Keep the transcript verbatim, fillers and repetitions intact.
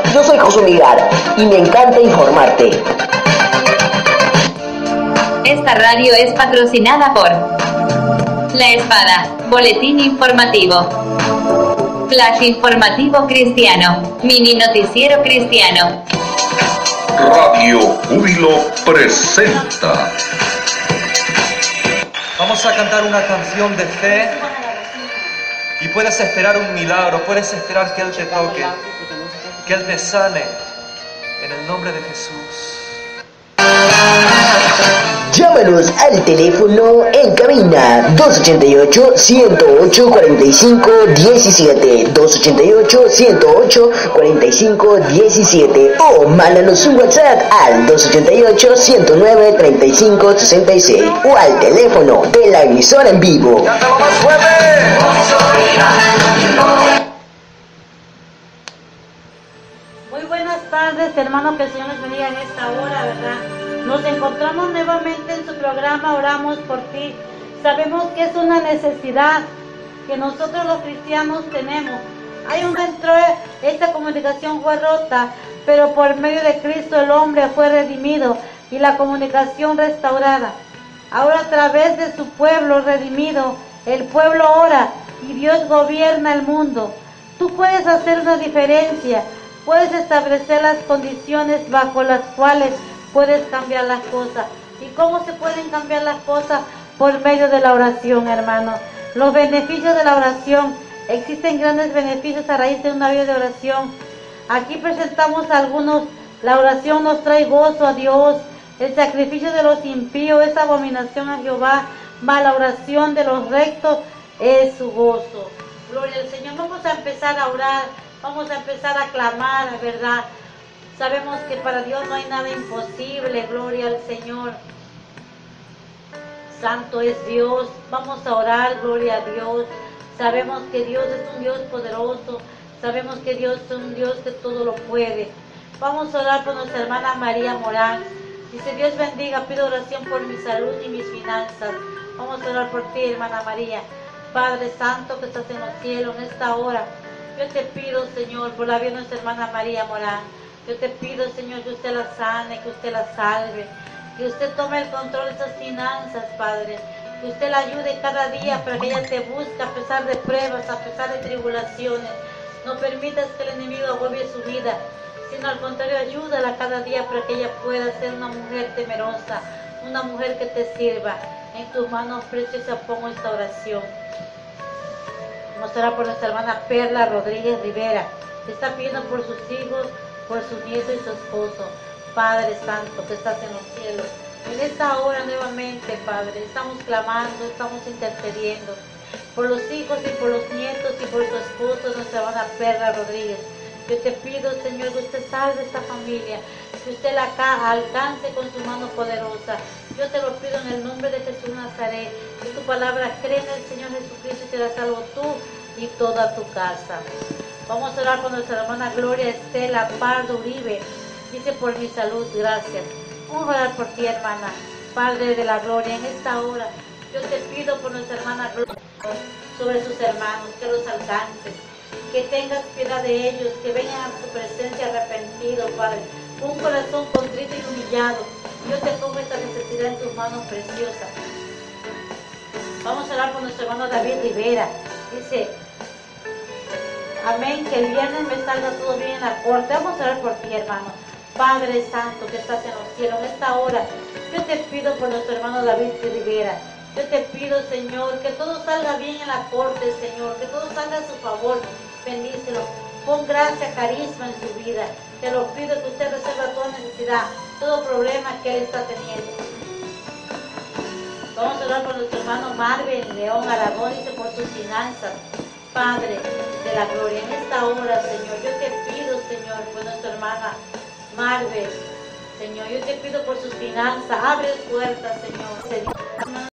Yo soy José Miguel y me encanta informarte. Esta radio es patrocinada por La Espada, boletín informativo. Flash informativo cristiano, mini noticiero cristiano. Radio Júbilo presenta. Vamos a cantar una canción de fe y puedes esperar un milagro, puedes esperar que Él te toque, que Él te sane, en el nombre de Jesús. Llámanos al teléfono en cabina dos ochenta y ocho, ciento ocho, cuarenta y cinco, diecisiete, dos ochenta y ocho, ciento ocho, cuarenta y cinco, diecisiete o mándanos un WhatsApp al dos ochenta y ocho, ciento nueve, treinta y cinco, sesenta y seis o al teléfono de la emisora en vivo. ¡Cántalo más fuerte! Muy buenas tardes, hermanos, que el Señor les bendiga en esta hora, ¿verdad? Nos encontramos nuevamente en su programa Oramos por ti. Sabemos que es una necesidad que nosotros los cristianos tenemos. Hay un dentro, esta comunicación fue rota, pero por medio de Cristo el hombre fue redimido y la comunicación restaurada. Ahora a través de su pueblo redimido, el pueblo ora y Dios gobierna el mundo. Tú puedes hacer una diferencia, puedes establecer las condiciones bajo las cuales puedes cambiar las cosas. ¿Y cómo se pueden cambiar las cosas? Por medio de la oración, hermano. Los beneficios de la oración. Existen grandes beneficios a raíz de una vida de oración. Aquí presentamos algunos. La oración nos trae gozo a Dios. El sacrificio de los impíos es abominación a Jehová, mas la oración de los rectos es su gozo. Gloria al Señor. Vamos a empezar a orar. Vamos a empezar a clamar, ¿verdad? Sabemos que para Dios no hay nada imposible, gloria al Señor. Santo es Dios, vamos a orar, gloria a Dios. Sabemos que Dios es un Dios poderoso, sabemos que Dios es un Dios que todo lo puede. Vamos a orar por nuestra hermana María Morán. Dice: Dios bendiga, pido oración por mi salud y mis finanzas. Vamos a orar por ti, hermana María. Padre Santo que estás en los cielos, en esta hora, yo te pido, Señor, por la vida de nuestra hermana María Morán. Yo te pido, Señor, que usted la sane, que usted la salve, que usted tome el control de esas finanzas, Padre, que usted la ayude cada día para que ella te busque a pesar de pruebas, a pesar de tribulaciones. No permitas que el enemigo agobie su vida, sino al contrario, ayúdala cada día para que ella pueda ser una mujer temerosa, una mujer que te sirva. En tus manos preciosas pongo esta oración. Vamos a orar por nuestra hermana Perla Rodríguez Rivera, que está pidiendo por sus hijos, por su nieto y su esposo. Padre Santo que estás en los cielos, en esta hora nuevamente, Padre, estamos clamando, estamos intercediendo por los hijos y por los nietos y por su esposo, nuestra hermana Perla Rodríguez. Yo te pido, Señor, que usted salve esta familia, que usted la alcance con su mano poderosa. Yo te lo pido en el nombre de Jesús Nazaret, que tu palabra cree en el Señor Jesucristo y te la salvo tú y toda tu casa. Vamos a orar por nuestra hermana Gloria Estela Pardo Uribe. Dice: por mi salud, gracias. Vamos a orar por ti, hermana. Padre de la gloria, en esta hora yo te pido por nuestra hermana Gloria, sobre sus hermanos, que los alcances, que tengas piedad de ellos, que vengan a tu presencia arrepentidos, Padre, con un corazón contrito y humillado. Yo te pongo esta necesidad en tus manos preciosas. Vamos a orar por nuestro hermano David Rivera. Dice: amén, que el viernes me salga todo bien en la corte. Vamos a orar por ti, hermano. Padre Santo que estás en los cielos, en esta hora yo te pido por nuestro hermano David Rivera. Yo te pido, Señor, que todo salga bien en la corte, Señor, que todo salga a su favor. Bendícelo, pon gracia, carisma en su vida. Te lo pido, que usted resuelva toda necesidad, todo problema que él está teniendo. Vamos a orar por nuestro hermano Marvin León Aragón, dice: por sus finanzas. Padre de la gloria, en esta hora, Señor, yo te pido, Señor, por nuestra hermana Marvel, Señor, yo te pido por sus finanzas, abre puertas, Señor.